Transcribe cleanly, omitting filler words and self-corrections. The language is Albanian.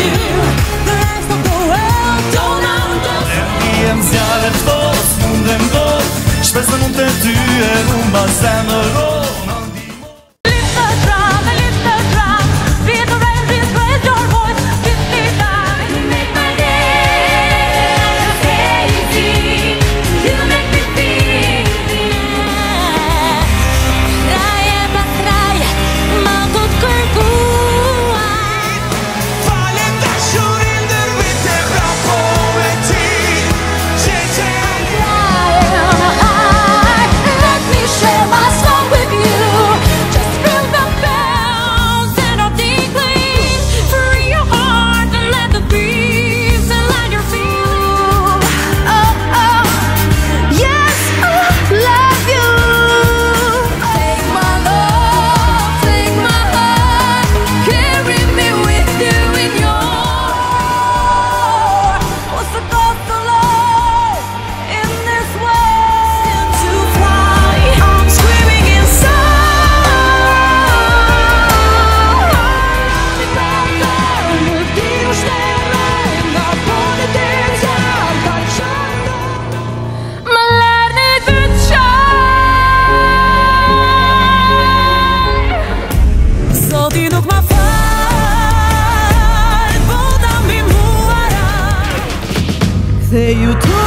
you. The rest of the world don't understand. Jem zjarë të fos, mundem dot, shpesë mund të ty e rumba zemrën. Se ju